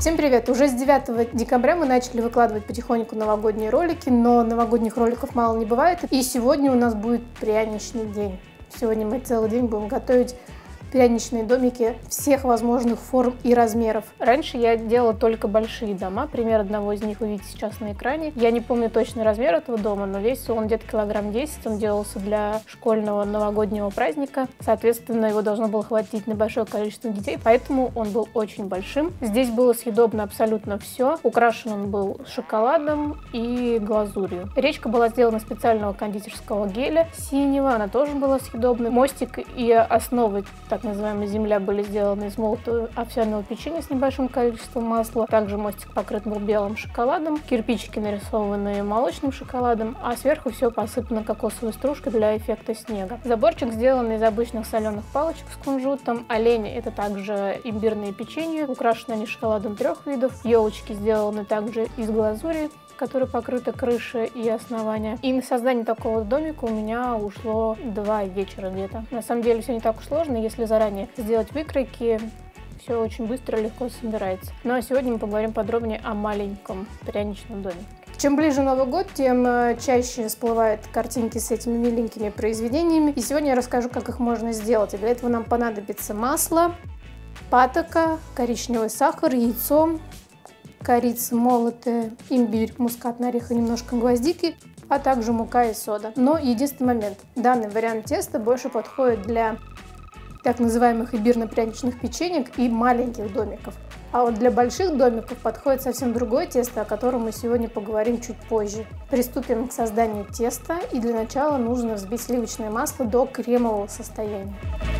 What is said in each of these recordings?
Всем привет! Уже с 9 декабря мы начали выкладывать потихоньку новогодние ролики, но новогодних роликов мало не бывает. И сегодня у нас будет пряничный день. Сегодня мы целый день будем готовить пряничные домики всех возможных форм и размеров. Раньше я делала только большие дома, пример одного из них вы видите сейчас на экране. Я не помню точный размер этого дома, но весил он где-то килограмм 10, он делался для школьного новогоднего праздника. Соответственно, его должно было хватить на большое количество детей, поэтому он был очень большим. Здесь было съедобно абсолютно все. Украшен он был шоколадом и глазурью. Речка была сделана из специального кондитерского геля синего, она тоже была съедобной. Мостик и основы, так называемая земля, были сделаны из молотого овсяного печенья с небольшим количеством масла. Также мостик покрыт был белым шоколадом, кирпичики нарисованы молочным шоколадом, а сверху все посыпано кокосовой стружкой для эффекта снега. Заборчик сделан из обычных соленых палочек с кунжутом. Олени — это также имбирные печенья, украшены они шоколадом 3 видов. Елочки сделаны также из глазури, которой покрыта крыша и основание. И на создание такого домика у меня ушло 2 вечера где-то. На самом деле все не так уж сложно, если заранее сделать выкройки, все очень быстро и легко собирается. Ну а сегодня мы поговорим подробнее о маленьком пряничном доме. Чем ближе Новый год, тем чаще всплывают картинки с этими миленькими произведениями. И сегодня я расскажу, как их можно сделать. И для этого нам понадобится масло, патока, коричневый сахар, яйцо, корица молотая, имбирь, мускатный орех и немножко гвоздики, а также мука и сода. Но единственный момент. Данный вариант теста больше подходит для так называемых имбирно-пряничных печенек и маленьких домиков. А вот для больших домиков подходит совсем другое тесто, о котором мы сегодня поговорим чуть позже. Приступим к созданию теста, и для начала нужно взбить сливочное масло до кремового состояния.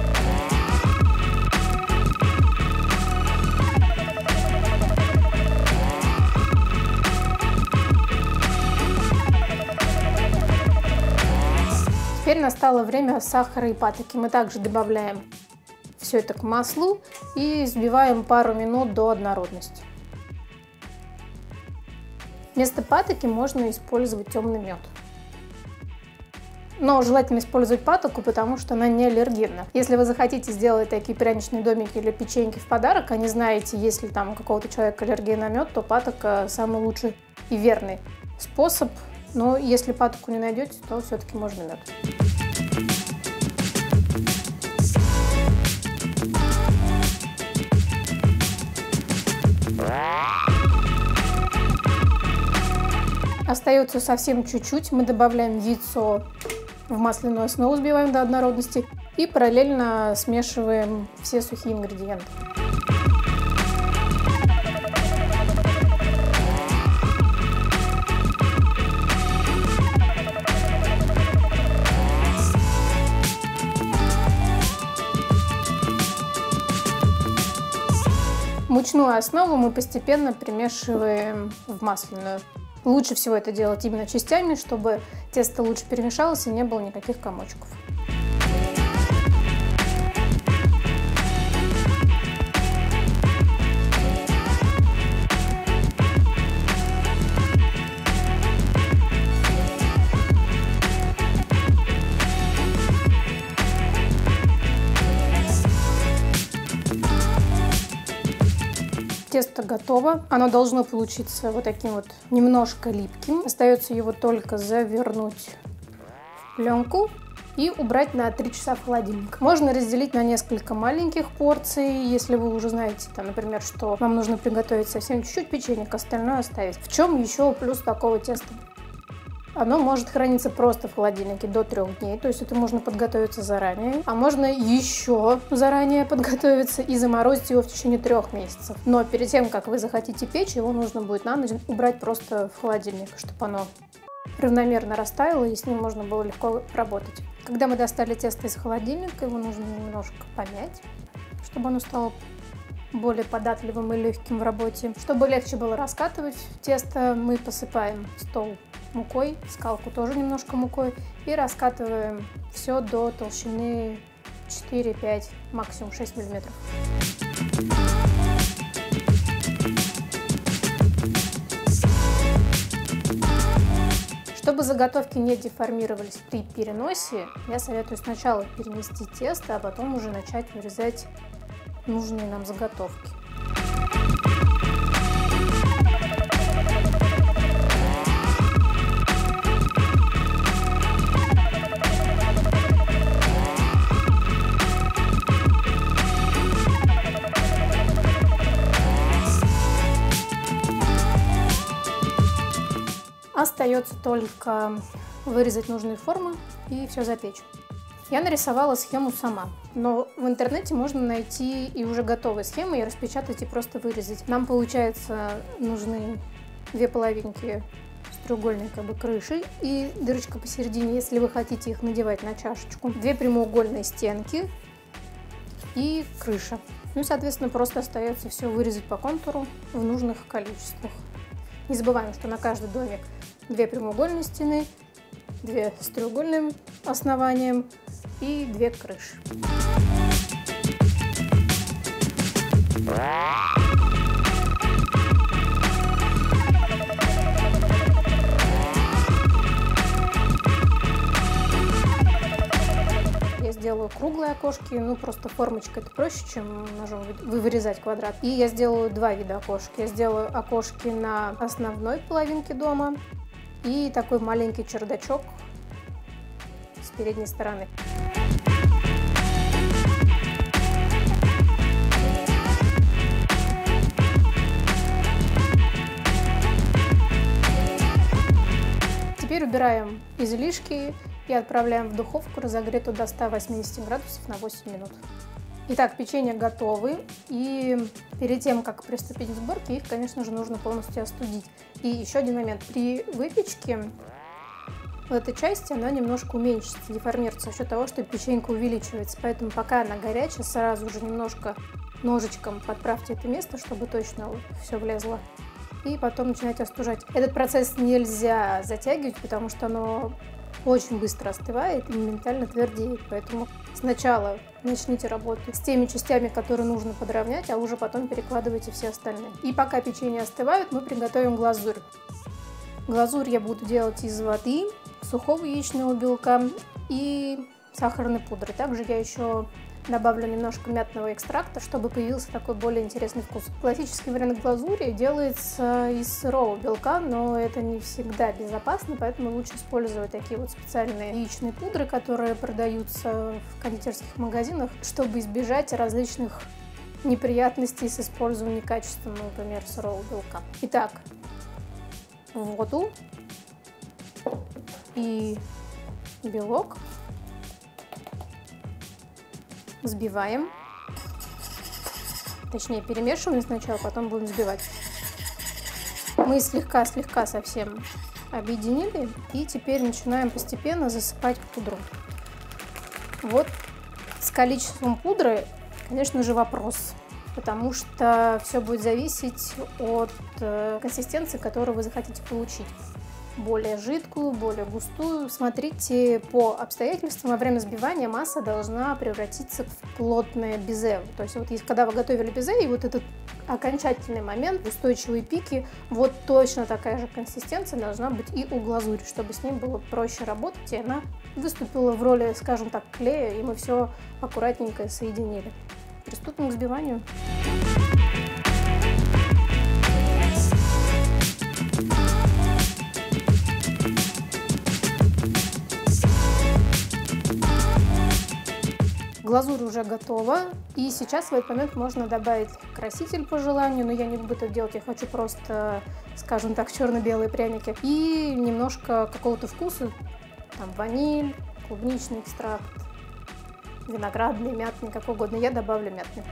Теперь настало время сахара и патоки. Мы также добавляем все это к маслу и взбиваем пару минут до однородности. Вместо патоки можно использовать темный мед. Но желательно использовать патоку, потому что она не аллергенна. Если вы захотите сделать такие пряничные домики или печеньки в подарок, а не знаете, есть ли там у какого-то человека аллергия на мед, то патока самый лучший и верный способ. Но если патоку не найдете, то все-таки можно мед. Остается совсем чуть-чуть. Мы добавляем яйцо в масляную основу, взбиваем до однородности и параллельно смешиваем все сухие ингредиенты. Мучную основу мы постепенно примешиваем в масляную. Лучше всего это делать именно частями, чтобы тесто лучше перемешалось и не было никаких комочков. Тесто готово. Оно должно получиться вот таким вот немножко липким. Остается его только завернуть в пленку и убрать на 3 часа в холодильник. Можно разделить на несколько маленьких порций, если вы уже знаете, там, например, что вам нужно приготовить совсем чуть-чуть печенек, остальное оставить. В чем еще плюс такого теста? Оно может храниться просто в холодильнике до 3 дней, то есть это можно подготовиться заранее. А можно еще заранее подготовиться и заморозить его в течение 3 месяцев. Но перед тем, как вы захотите печь, его нужно будет на ночь убрать просто в холодильник, чтобы оно равномерно растаяло и с ним можно было легко работать. Когда мы достали тесто из холодильника, его нужно немножко помять, чтобы оно стало более податливым и легким в работе. Чтобы легче было раскатывать тесто, мы посыпаем стол мукой, скалку тоже немножко мукой и раскатываем все до толщины 4-5, максимум 6 миллиметров. Чтобы заготовки не деформировались при переносе, я советую сначала перенести тесто, а потом уже начать вырезать нужные нам заготовки. остается только вырезать нужные формы и все запечь. Я нарисовала схему сама, но в интернете можно найти и уже готовые схемы, и распечатать, и просто вырезать. Нам, получается, нужны две половинки с треугольной крышей и дырочка посередине, если вы хотите их надевать на чашечку. Две прямоугольные стенки и крыша. Ну и, соответственно, просто остается все вырезать по контуру в нужных количествах. Не забываем, что на каждый домик две прямоугольные стены, две с треугольным основанием и две крыши. Я сделаю круглые окошки, ну просто формочка это проще, чем ножом вырезать квадрат. И я сделаю два вида окошек. Я сделаю окошки на основной половинке дома и такой маленький чердачок с передней стороны. Теперь убираем излишки и отправляем в духовку, разогретую до 180 градусов на 8 минут. Итак, печенья готовы, и перед тем, как приступить к сборке, их, конечно же, нужно полностью остудить. И еще один момент. При выпечке в этой части она немножко уменьшится, деформируется за счет того, что печенька увеличивается. Поэтому пока она горячая, сразу же немножко ножичком подправьте это место, чтобы точно все влезло. И потом начинайте остужать. Этот процесс нельзя затягивать, потому что оно очень быстро остывает и моментально твердеет. Поэтому сначала начните работать с теми частями, которые нужно подровнять, а уже потом перекладывайте все остальные. И пока печенье остывают, мы приготовим глазурь. Глазурь я буду делать из воды, сухого яичного белка и сахарной пудры. Также я еще добавлю немножко мятного экстракта, чтобы появился такой более интересный вкус. Классический вариант глазури делается из сырого белка, но это не всегда безопасно, поэтому лучше использовать такие вот специальные яичные пудры, которые продаются в кондитерских магазинах, чтобы избежать различных неприятностей с использованием некачественного, например, сырого белка. Итак, воду и белок взбиваем, точнее перемешиваем сначала, потом будем взбивать. Мы слегка совсем объединили и теперь начинаем постепенно засыпать пудру. Вот с количеством пудры, конечно же, вопрос, потому что все будет зависеть от консистенции, которую вы захотите получить. Более жидкую, более густую. Смотрите по обстоятельствам. Во время взбивания масса должна превратиться в плотное безе. То есть вот когда вы готовили безе, и вот этот окончательный момент, устойчивые пики, вот точно такая же консистенция должна быть и у глазури, чтобы с ней было проще работать, и она выступила в роли, скажем так, клея, и мы все аккуратненько соединили. Приступим к взбиванию. Глазурь уже готова, и сейчас в этот момент можно добавить краситель по желанию, но я не буду это делать, я хочу просто, скажем так, черно-белые пряники. И немножко какого-то вкуса, там ваниль, клубничный экстракт, виноградный, мятный, как угодно, я добавлю мятный.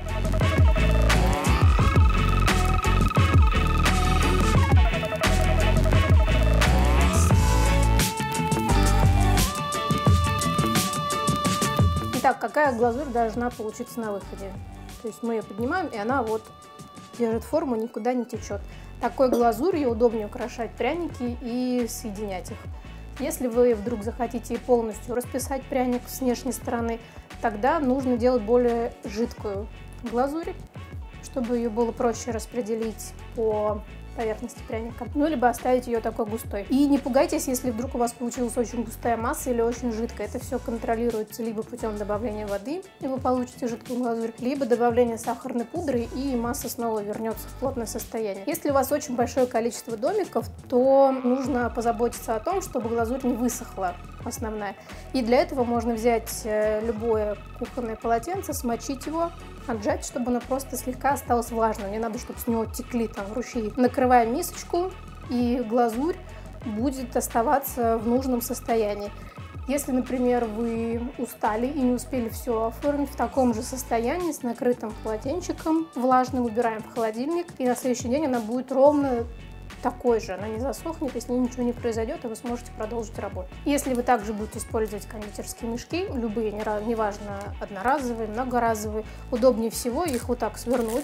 Итак, какая глазурь должна получиться на выходе? То есть мы ее поднимаем, и она вот держит форму, никуда не течет. Такой глазурью удобнее украшать пряники и соединять их. Если вы вдруг захотите полностью расписать пряник с внешней стороны, тогда нужно делать более жидкую глазурь, чтобы ее было проще распределить по поверхности пряника, ну, либо оставить ее такой густой. И не пугайтесь, если вдруг у вас получилась очень густая масса или очень жидкая. Это все контролируется либо путем добавления воды, и вы получите жидкую глазурь, либо добавления сахарной пудры, и масса снова вернется в плотное состояние. Если у вас очень большое количество домиков, то нужно позаботиться о том, чтобы глазурь не высохла основная. И для этого можно взять любое кухонное полотенце, смочить его, отжать, чтобы оно просто слегка осталось влажным. Не надо, чтобы с него текли там ручьи. Накрываем мисочку, и глазурь будет оставаться в нужном состоянии. Если, например, вы устали и не успели все оформить, в таком же состоянии с накрытым полотенчиком влажным убираем в холодильник, и на следующий день она будет ровно такой же, она не засохнет, и с ней ничего не произойдет, и вы сможете продолжить работу. Если вы также будете использовать кондитерские мешки, любые, неважно, одноразовые, многоразовые, удобнее всего их вот так свернуть,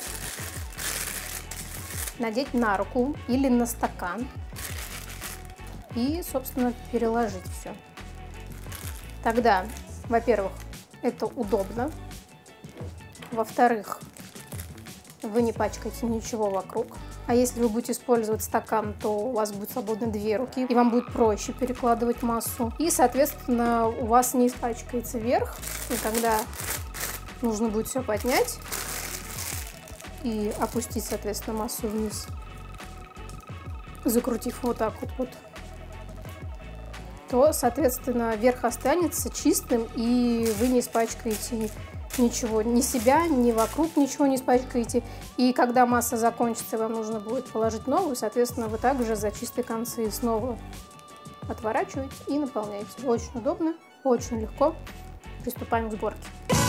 надеть на руку или на стакан и, собственно, переложить все. Тогда, во-первых, это удобно, во-вторых, вы не пачкаете ничего вокруг. А если вы будете использовать стакан, то у вас будет свободно 2 руки, и вам будет проще перекладывать массу. И, соответственно, у вас не испачкается верх, и когда нужно будет все поднять и опустить, соответственно, массу вниз, закрутив вот так вот, то, соответственно, верх останется чистым, и вы не испачкаете ничего, ни себя, ни вокруг ничего не испачкаете. И когда масса закончится, вам нужно будет положить новую, соответственно, вы также за чистые концы снова отворачиваете и наполняете. Очень удобно, очень легко. Приступаем к сборке.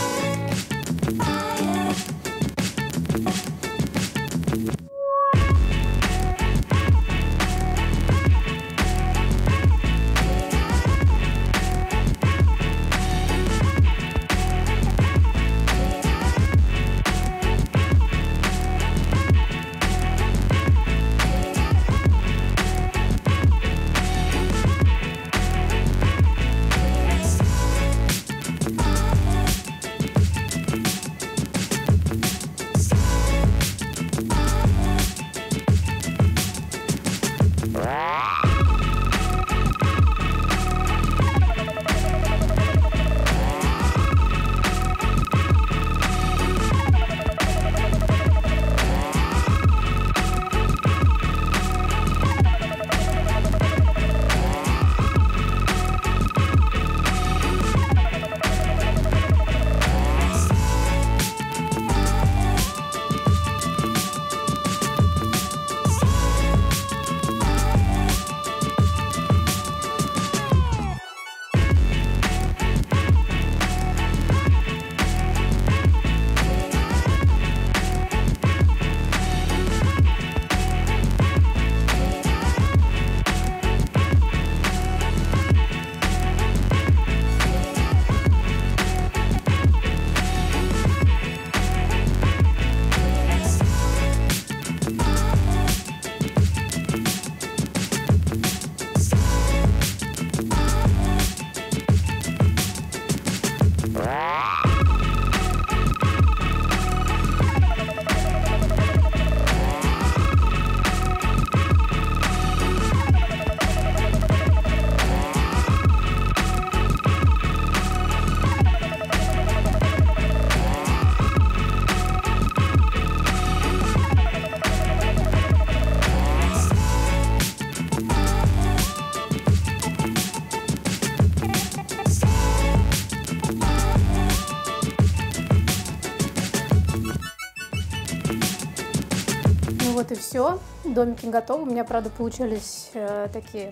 Вот и все. Домики готовы. У меня, правда, получились такие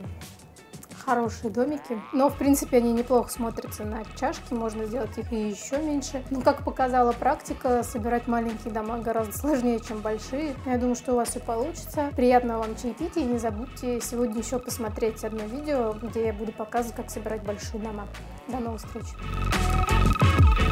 хорошие домики. Но, в принципе, они неплохо смотрятся на чашке. Можно сделать их и еще меньше. Но, как показала практика, собирать маленькие дома гораздо сложнее, чем большие. Я думаю, что у вас все получится. Приятного вам чаепития. И не забудьте сегодня еще посмотреть одно видео, где я буду показывать, как собирать большие дома. До новых встреч!